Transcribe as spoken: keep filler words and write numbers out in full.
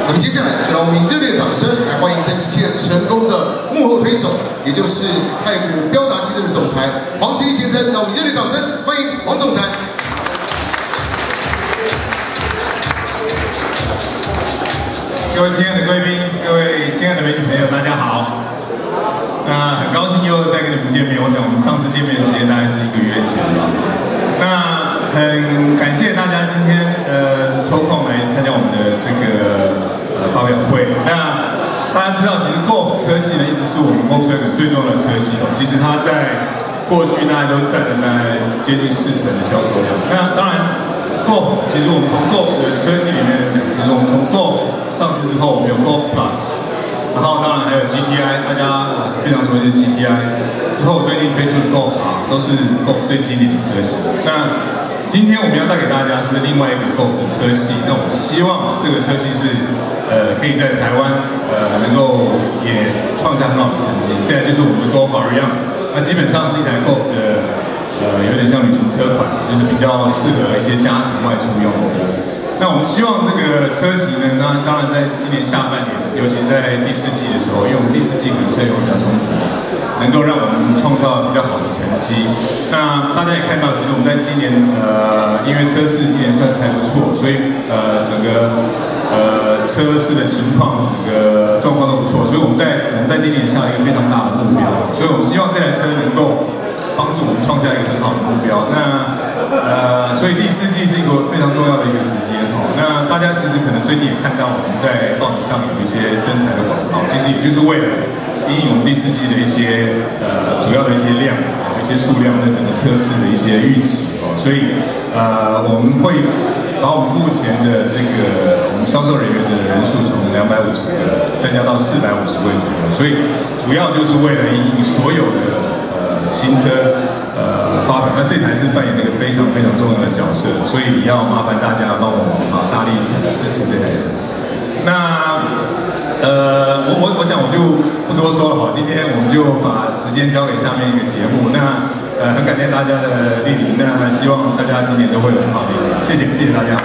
那么接下来就让我们以热烈的掌声来欢迎这一切成功的幕后推手，也就是太古标达汽车的总裁黄奇力先生。让我们热烈掌声欢迎黄总裁。 各位亲爱的贵宾，各位亲爱的美女朋友，大家好。那很高兴又再跟你们见面。我想我们上次见面的时间大概是一个月前吧。那很感谢大家今天呃抽空来参加我们的这个呃发表会。那大家知道，其实 Golf 车系呢一直是我们 Volkswagen 最重要的车系哦。其实它在过去大家都占了大概接近四成的销售量。那当然 ，Golf 其实我们从 Golf 的车系里面，其实我们从 Golf 上市之后，我们有 Golf Plus。然后当然还有 G T I， 大家非常熟悉的 G T I， 之后最近推出的 Golf R 都是 Golf 最经典的车系。那今天我们要带给大家是另外一个 Golf 的车系，那我希望这个车系是呃可以在台湾呃能够也创下很好的成绩。再来就是我们的 Golf R 一样，那基本上是一台 Golf 的呃有点像旅行车款，就是比较适合一些家庭外出用车。那我们希望这个车型呢，那当然在今年下半年，尤其在第四季的时候，因为我们第四季可能车源会比较充足，能够让我们创造比较好的成绩。那大家也看到，其实我们在今年呃，因为车市今年算是还不错，所以呃整个呃车市的情况，整个状况都不错，所以我们在我们在今年下了一个非常大的目标，所以我们希望这台车能够帮助我们创下一个很好的目标。那呃，所以第四季是一个非常重要的一个时间哦。那大家其实可能最近也看到我们在报纸上有一些征才的广告，其实也就是为了因应我们第四季的一些呃主要的一些量、一些数量跟整个测试的一些预期哦。所以呃，我们会把我们目前的这个我们销售人员的人数从两百五十个增加到四百五十位左右。所以主要就是为了因应所有的呃新车。呃，发表，那这台是扮演了一个非常非常重要的角色，所以要麻烦大家帮我们啊大力支持这台车。那呃，我我我想我就不多说了哈，今天我们就把时间交给下面一个节目。那呃，很感谢大家的莅临，那希望大家今年都会有很好的一年，谢谢谢谢大家。